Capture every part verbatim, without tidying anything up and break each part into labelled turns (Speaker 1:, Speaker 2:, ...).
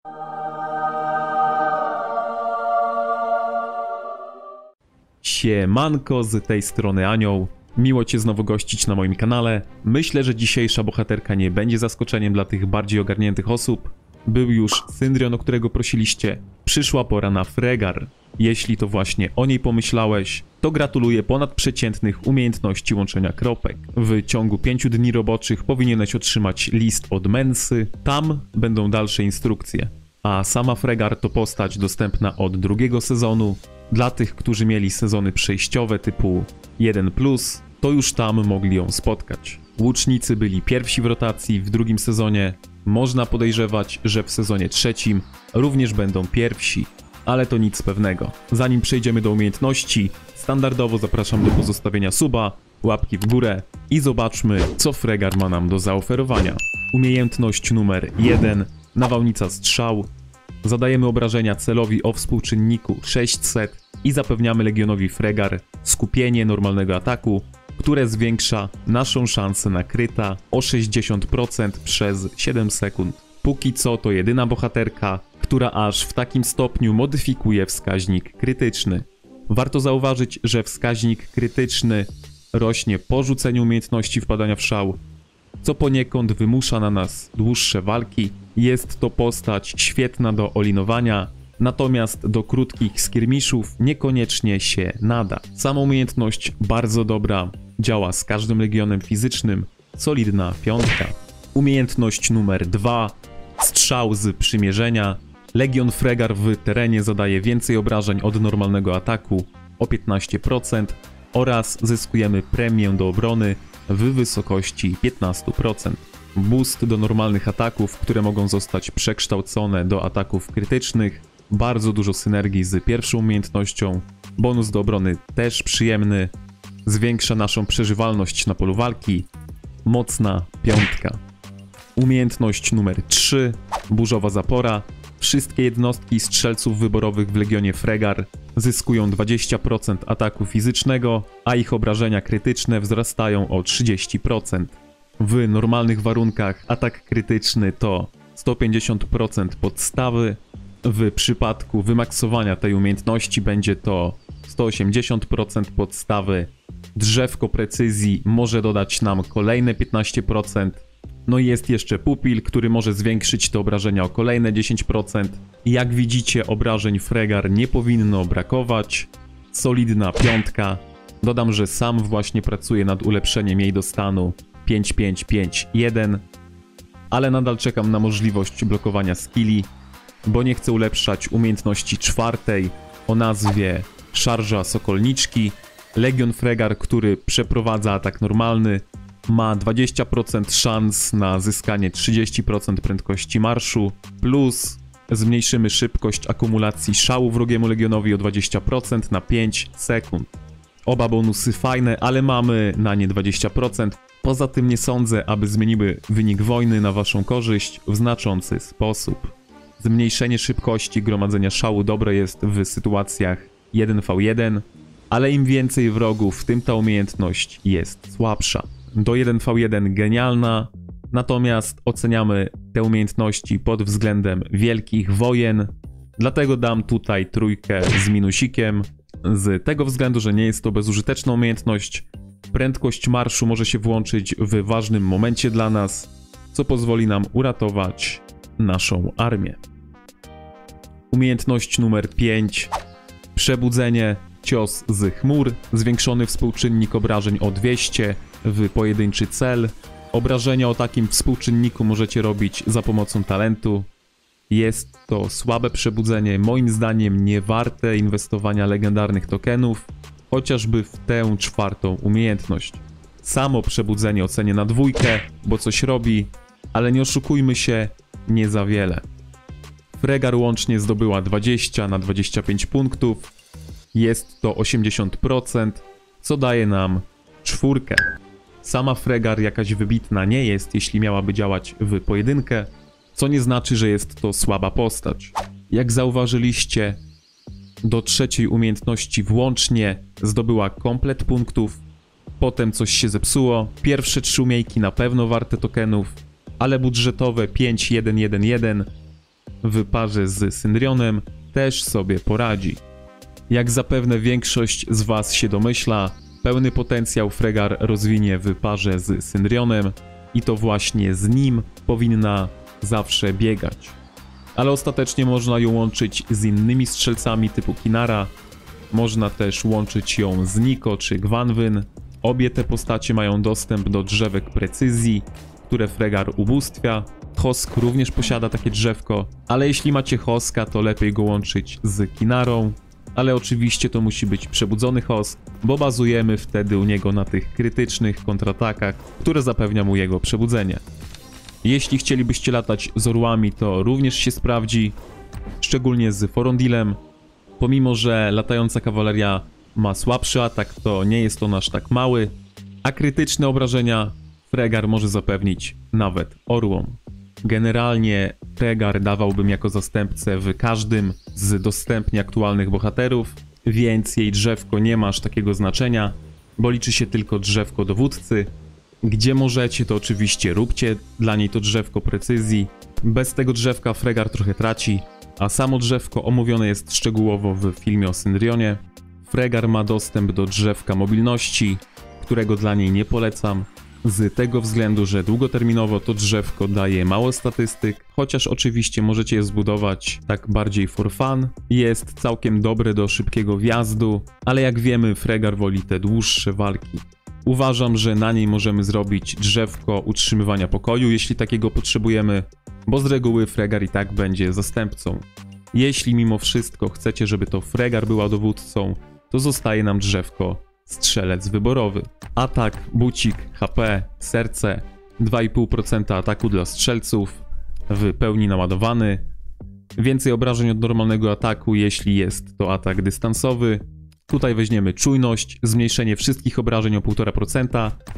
Speaker 1: Siemanko, z tej strony Anioł. Miło Cię znowu gościć na moim kanale. Myślę, że dzisiejsza bohaterka nie będzie zaskoczeniem dla tych bardziej ogarniętych osób. Był już Syndrion, o którego prosiliście. Przyszła pora na Fregar. Jeśli to właśnie o niej pomyślałeś, to gratuluję ponadprzeciętnych umiejętności łączenia kropek. W ciągu pięciu dni roboczych powinieneś otrzymać list od Mensy. Tam będą dalsze instrukcje. A sama Fregar to postać dostępna od drugiego sezonu. Dla tych, którzy mieli sezony przejściowe typu jeden plus, to już tam mogli ją spotkać. Łucznicy byli pierwsi w rotacji w drugim sezonie. Można podejrzewać, że w sezonie trzecim również będą pierwsi, ale to nic pewnego. Zanim przejdziemy do umiejętności, standardowo zapraszam do pozostawienia suba, łapki w górę i zobaczmy, co Fregar ma nam do zaoferowania. Umiejętność numer jeden, nawałnica strzał. Zadajemy obrażenia celowi o współczynniku sześćset i zapewniamy Legionowi Fregar skupienie normalnego ataku, które zwiększa naszą szansę na kryta o sześćdziesiąt procent przez siedem sekund. Póki co to jedyna bohaterka, która aż w takim stopniu modyfikuje wskaźnik krytyczny. Warto zauważyć, że wskaźnik krytyczny rośnie po rzuceniu umiejętności wpadania w szał, co poniekąd wymusza na nas dłuższe walki. Jest to postać świetna do olinowania, natomiast do krótkich skirmiszów niekoniecznie się nada. Sama umiejętność bardzo dobra, działa z każdym legionem fizycznym, solidna piątka. Umiejętność numer dwa, strzał z przymierzenia. Legion Fregar w terenie zadaje więcej obrażeń od normalnego ataku o piętnaście procent oraz zyskujemy premię do obrony w wysokości piętnaście procent. Boost do normalnych ataków, które mogą zostać przekształcone do ataków krytycznych. Bardzo dużo synergii z pierwszą umiejętnością. Bonus do obrony też przyjemny. Zwiększa naszą przeżywalność na polu walki. Mocna piątka. Umiejętność numer trzy. Burzowa zapora. Wszystkie jednostki strzelców wyborowych w Legionie Fregar zyskują dwadzieścia procent ataku fizycznego, a ich obrażenia krytyczne wzrastają o trzydzieści procent. W normalnych warunkach atak krytyczny to sto pięćdziesiąt procent podstawy. W przypadku wymaksowania tej umiejętności będzie to sto osiemdziesiąt procent podstawy. Drzewko precyzji może dodać nam kolejne piętnaście procent. No i jest jeszcze pupil, który może zwiększyć te obrażenia o kolejne dziesięć procent. Jak widzicie, obrażeń Fregar nie powinno brakować. Solidna piątka. Dodam, że sam właśnie pracuję nad ulepszeniem jej do stanu pięć pięć pięć jeden, ale nadal czekam na możliwość blokowania skilli, bo nie chcę ulepszać umiejętności czwartej o nazwie Szarża Sokolniczki. Legion Fregar, który przeprowadza atak normalny, ma dwadzieścia procent szans na zyskanie trzydzieści procent prędkości marszu, plus zmniejszymy szybkość akumulacji szału wrogiemu Legionowi o dwadzieścia procent na pięć sekund. Oba bonusy fajne, ale mamy na nie dwadzieścia procent. Poza tym nie sądzę, aby zmieniły wynik wojny na waszą korzyść w znaczący sposób. Zmniejszenie szybkości gromadzenia szału dobre jest w sytuacjach jeden na jeden, ale im więcej wrogów, tym ta umiejętność jest słabsza. Do jeden na jeden genialna, natomiast oceniamy te umiejętności pod względem wielkich wojen, dlatego dam tutaj trójkę z minusikiem, z tego względu, że nie jest to bezużyteczna umiejętność. Prędkość marszu może się włączyć w ważnym momencie dla nas, co pozwoli nam uratować naszą armię. Umiejętność numer pięć. Przebudzenie. Cios z chmur. Zwiększony współczynnik obrażeń o dwieście w pojedynczy cel. Obrażenia o takim współczynniku możecie robić za pomocą talentu. Jest to słabe przebudzenie, moim zdaniem nie warte inwestowania legendarnych tokenów, chociażby w tę czwartą umiejętność. Samo przebudzenie ocenię na dwójkę, bo coś robi, ale nie oszukujmy się, nie za wiele. Fregar łącznie zdobyła dwadzieścia na dwadzieścia pięć punktów, jest to osiemdziesiąt procent, co daje nam czwórkę. Sama Fregar jakaś wybitna nie jest, jeśli miałaby działać w pojedynkę, co nie znaczy, że jest to słaba postać. Jak zauważyliście, do trzeciej umiejętności włącznie zdobyła komplet punktów, potem coś się zepsuło, pierwsze trzy umiejki na pewno warte tokenów, ale budżetowe pięć jeden jeden jeden w parze z Syndrionem też sobie poradzi. Jak zapewne większość z Was się domyśla, pełny potencjał Fregar rozwinie w parze z Syndrionem i to właśnie z nim powinna zawsze biegać. Ale ostatecznie można ją łączyć z innymi strzelcami typu Kinara, można też łączyć ją z Niko czy Gwanwyn. Obie te postacie mają dostęp do drzewek precyzji, które Fregar ubóstwia. Hosk również posiada takie drzewko, ale jeśli macie Hoska, to lepiej go łączyć z Kinarą. Ale oczywiście to musi być przebudzony Hosk, bo bazujemy wtedy u niego na tych krytycznych kontratakach, które zapewnia mu jego przebudzenie. Jeśli chcielibyście latać z orłami, to również się sprawdzi, szczególnie z Forondilem. Pomimo że latająca kawaleria ma słabszy atak, to nie jest on aż tak mały, a krytyczne obrażenia Fregar może zapewnić nawet orłom. Generalnie Fregar dawałbym jako zastępcę w każdym z dostępnie aktualnych bohaterów, więc jej drzewko nie ma aż takiego znaczenia, bo liczy się tylko drzewko dowódcy. Gdzie możecie, to oczywiście róbcie dla niej to drzewko precyzji. Bez tego drzewka Fregar trochę traci, a samo drzewko omówione jest szczegółowo w filmie o Syndrionie. Fregar ma dostęp do drzewka mobilności, którego dla niej nie polecam, z tego względu, że długoterminowo to drzewko daje mało statystyk, chociaż oczywiście możecie je zbudować tak bardziej for fun. Jest całkiem dobre do szybkiego wjazdu, ale jak wiemy, Fregar woli te dłuższe walki. Uważam, że na niej możemy zrobić drzewko utrzymywania pokoju, jeśli takiego potrzebujemy, bo z reguły Fregar i tak będzie zastępcą. Jeśli mimo wszystko chcecie, żeby to Fregar była dowódcą, to zostaje nam drzewko strzelec wyborowy. Atak, bucik, H P, serce, dwa i pół procent ataku dla strzelców, w pełni naładowany, więcej obrażeń od normalnego ataku, jeśli jest to atak dystansowy. Tutaj weźmiemy czujność, zmniejszenie wszystkich obrażeń o półtora procent,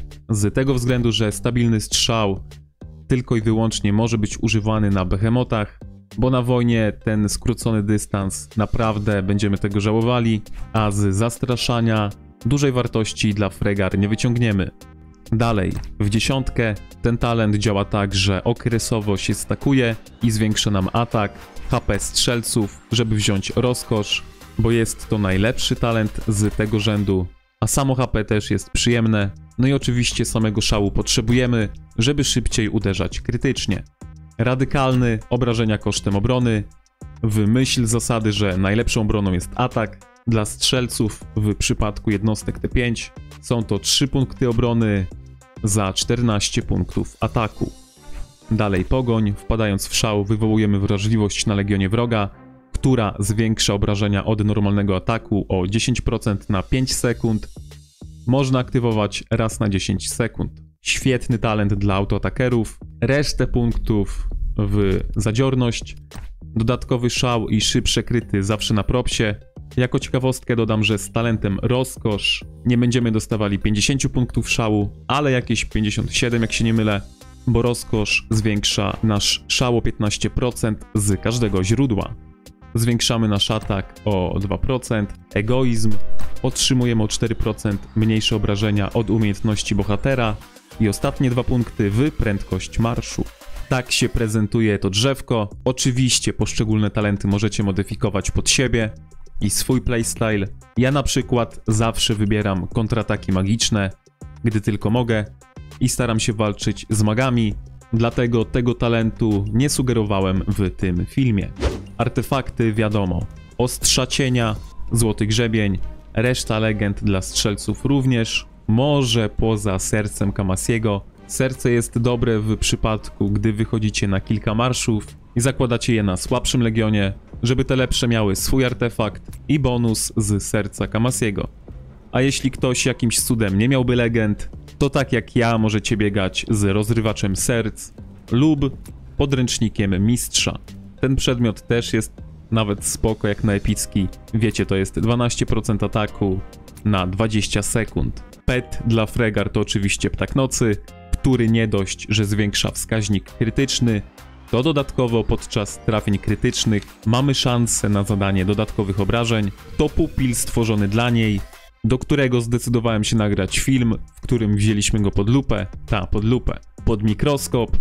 Speaker 1: z tego względu, że stabilny strzał tylko i wyłącznie może być używany na behemotach, bo na wojnie ten skrócony dystans naprawdę będziemy tego żałowali, a z zastraszania dużej wartości dla Fregar nie wyciągniemy. Dalej, w dziesiątkę ten talent działa tak, że okresowo się stakuje i zwiększa nam atak, H P strzelców, żeby wziąć rozkosz, bo jest to najlepszy talent z tego rzędu, a samo H P też jest przyjemne. No i oczywiście samego szału potrzebujemy, żeby szybciej uderzać krytycznie. Radykalny, obrażenia kosztem obrony, w myśl zasady, że najlepszą obroną jest atak. Dla strzelców w przypadku jednostek T pięć są to trzy punkty obrony za czternaście punktów ataku. Dalej pogoń, wpadając w szał wywołujemy wrażliwość na legionie wroga, która zwiększa obrażenia od normalnego ataku o dziesięć procent na pięć sekund. Można aktywować raz na dziesięć sekund. Świetny talent dla autoatakerów, resztę punktów w zadziorność, dodatkowy szał i szybsze kryty zawsze na propsie. Jako ciekawostkę dodam, że z talentem rozkosz nie będziemy dostawali pięćdziesiąt punktów szału, ale jakieś pięćdziesiąt siedem, jak się nie mylę, bo rozkosz zwiększa nasz szał o piętnaście procent z każdego źródła. Zwiększamy nasz atak o dwa procent, egoizm, otrzymujemy o cztery procent mniejsze obrażenia od umiejętności bohatera i ostatnie dwa punkty w prędkość marszu. Tak się prezentuje to drzewko. Oczywiście poszczególne talenty możecie modyfikować pod siebie i swój playstyle. Ja na przykład zawsze wybieram kontrataki magiczne, gdy tylko mogę, i staram się walczyć z magami, dlatego tego talentu nie sugerowałem w tym filmie. Artefakty wiadomo, ostrza cienia, złoty grzebień, reszta legend dla strzelców również, może poza sercem Kamasiego. Serce jest dobre w przypadku, gdy wychodzicie na kilka marszów i zakładacie je na słabszym legionie, żeby te lepsze miały swój artefakt i bonus z serca Kamasiego. A jeśli ktoś jakimś cudem nie miałby legend, to tak jak ja możecie biegać z rozrywaczem serc lub podręcznikiem mistrza. Ten przedmiot też jest nawet spoko jak na epicki. Wiecie, to jest dwanaście procent ataku na dwadzieścia sekund. Pet dla Fregar to oczywiście Ptak Nocy, który nie dość, że zwiększa wskaźnik krytyczny, to dodatkowo podczas trafień krytycznych mamy szansę na zadanie dodatkowych obrażeń. To pupil stworzony dla niej, do którego zdecydowałem się nagrać film, w którym wzięliśmy go pod lupę, ta pod lupę, pod mikroskop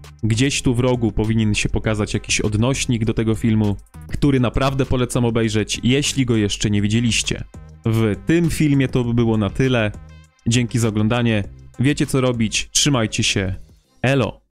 Speaker 1: Gdzieś tu w rogu powinien się pokazać jakiś odnośnik do tego filmu, który naprawdę polecam obejrzeć, jeśli go jeszcze nie widzieliście. W tym filmie to by było na tyle. Dzięki za oglądanie. Wiecie co robić. Trzymajcie się. Elo.